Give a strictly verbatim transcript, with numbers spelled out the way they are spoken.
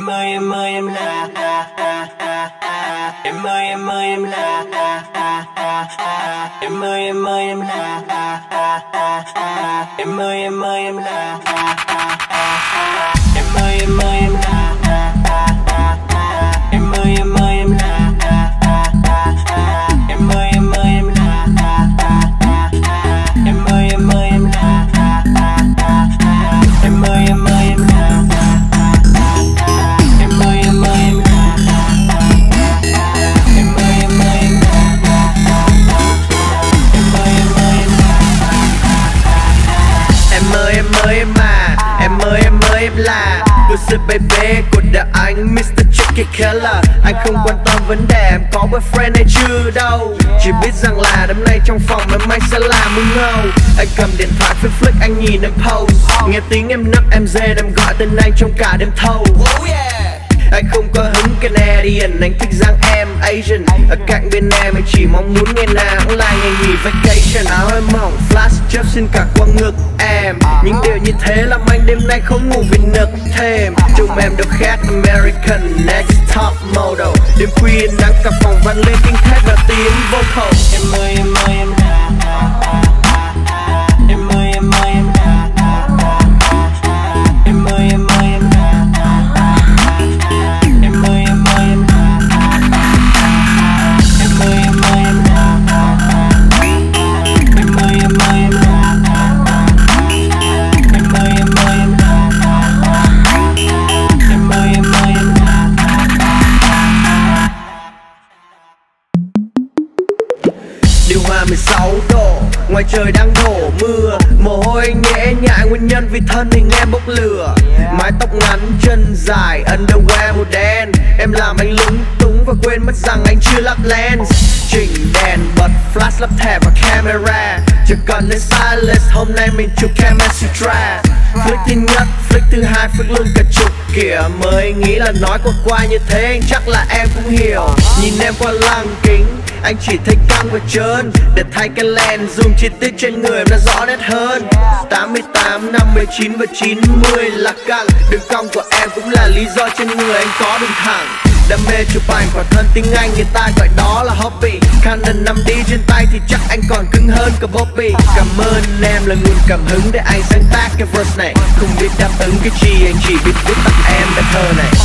Em ơi em ơi em là em ơi em ơi em là em ơi em ơi em là em ơi em ơi em là em ơi em ơi em là em ơi em ơi em là em ơi em ơi em là em ơi em ơi em là em ơi em ơi em là em ơi em ơi em là em ơi em ơi em là em ơi em ơi em là em ơi em ơi em à em ơi em ơi em là Lucy baby của đời anh mít tơ Tricky Killer. Anh không quan tâm vấn đề em có boyfriend hay chưa đâu, chỉ biết rằng là đêm nay trong phòng em anh sẽ làm mừng ngầu. Anh cầm điện thoại flick flick anh nhìn em pose, nghe tiếng em nấc em dê em gọi tên anh trong cả đêm thâu. Anh không có hứng Canadian, anh thích dáng em Asian. Ở cạnh bên em anh chỉ mong muốn ngày nào cũng là ngày nghỉ vacation. Áo em mỏng flash chớp xin cả qua ngực em, những điều như thế làm anh đêm nay không ngủ vì nực thêm. Trông em được khác American Next Top Model. Đêm khuya nắng cả phòng vang lên tiếng thét và tiếng vocal. Em ơi em ơi em là em ơi em ơi em là em ơi em ơi em là em ơi em ơi em là em ơi em ơi em là em ơi em ơi em là em ơi em ơi em là em ơi em ơi em là điều hòa mười sáu độ, ngoài trời đang đổ mưa, mồ hôi nhễ nhại nguyên nhân vì thân hình em bốc lửa. Mái tóc ngắn chân dài underwear màu đen, em làm anh lúng túng và quên mất rằng anh chưa lắp lens. Chỉnh đèn bật flash lắp thẻ và camera, chưa cần đến stylist hôm nay mình chụp camera sutra. Flick thứ nhất, flick thứ hai, flick luôn cả chục kìa. Mới nghĩ là nói qua qua như thế anh chắc là em cũng hiểu. Nhìn em qua lăng kính anh chỉ thấy căng và trơn, để thay cái lens zoom chi tiết trên người em nó rõ nét hơn. Tám mươi tám, năm mươi chín và chín mươi là căng. Đường cong của em cũng là lý do trên người anh có đường thẳng. Đam mê chụp ảnh quả thân tiếng Anh người ta gọi đó là hobby. Canon năm D trên tay thì chắc anh còn cứng hơn cả Bobby. Cảm ơn em là nguồn cảm hứng để anh sáng tác cái verse này. Không biết đáp ứng cái chi anh chỉ biết viết tắt em bài thơ này.